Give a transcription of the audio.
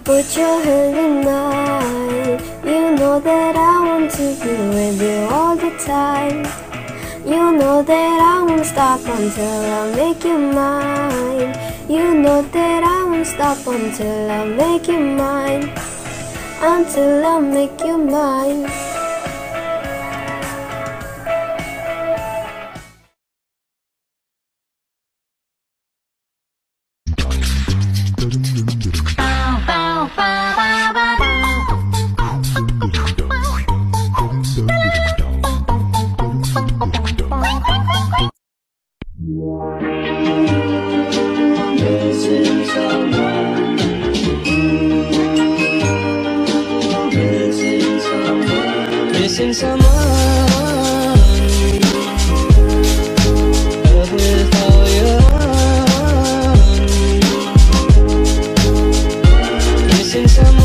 Put your hand in mine. You know that I want to be with you all the time. You know that I won't stop until I make you mine. You know that I won't stop until I make you mine. Until I make you mine. Missing someone with all your heart. Missing someone.